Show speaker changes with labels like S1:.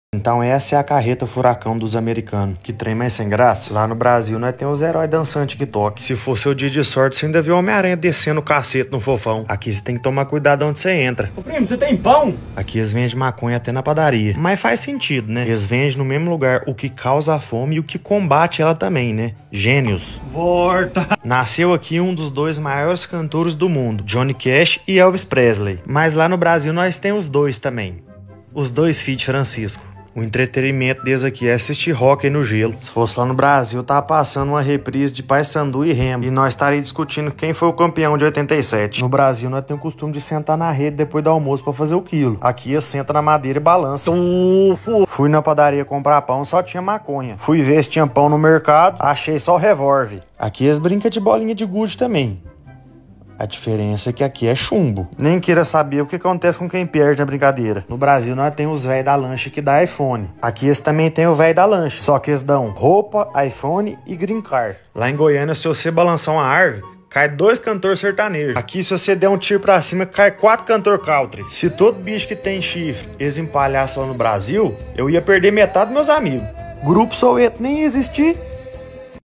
S1: Então essa é a carreta furacão dos americanos. Que trem mais sem graça. Lá no Brasil nós temos os heróis dançantes que toque. Se for seu dia de sorte, você ainda viu o Homem-Aranha descendo o cacete no fofão. Aqui você tem que tomar cuidado onde você entra.
S2: Ô primo, você tem pão?
S1: Aqui eles vendem maconha até na padaria. Mas faz sentido, né? Eles vendem no mesmo lugar o que causa a fome e o que combate ela também, né? Gênios.
S2: Volta!
S1: Nasceu aqui um dos dois maiores cantores do mundo, Johnny Cash e Elvis Presley. Mas lá no Brasil nós temos os dois também. Os dois feat Francisco. O entretenimento deles aqui é assistir hóquei no gelo. Se fosse lá no Brasil, tava passando uma reprise de Paysandu e Remo. E nós estaríamos discutindo quem foi o campeão de 87. No Brasil, nós temos o costume de sentar na rede depois do almoço pra fazer o quilo. Aqui, eles sentam na madeira e balançam. Fui na padaria comprar pão, só tinha maconha. Fui ver se tinha pão no mercado, achei só o revólver. Aqui, eles brincam de bolinha de gude também. A diferença é que aqui é chumbo. Nem queira saber o que acontece com quem perde na brincadeira. No Brasil, nós temos os velhos da lancha que dá iPhone. Aqui eles também tem o velho da lancha, só que eles dão roupa, iPhone e green card. Lá em Goiânia, se você balançar uma árvore, cai 2 cantores sertanejos. Aqui, se você der um tiro pra cima, cai 4 cantores country. Se todo bicho que tem chifre eles empalhassem lá no Brasil, eu ia perder metade dos meus amigos. Grupo Soweto nem existir.